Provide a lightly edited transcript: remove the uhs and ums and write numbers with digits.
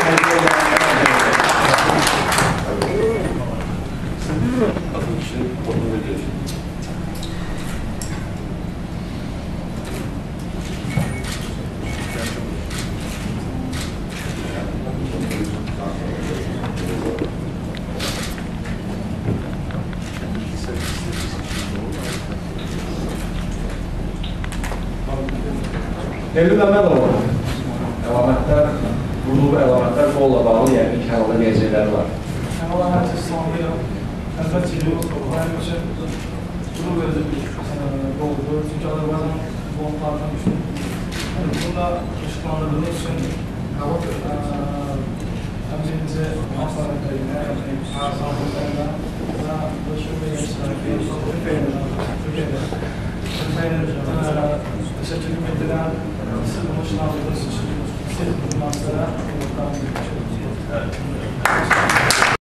Elvin Əmədov, əlamətlər, qurulub əlamətlər qolla bağlı, yəni ilk halda deyəcəkləri var. Allah hər şey salamlayıram. Əlbət ki, mənim üçün qurur verici qoldur. Çünki Azərbaycan futbolunu tarixən üçün. Bunda işıqlandırdığınız üçün birinci Aslan Qeymə, Arsan və Başarılı Türkiye'də teşekkür ederim. Siz bunu şınavladığınız için siz bu maçlara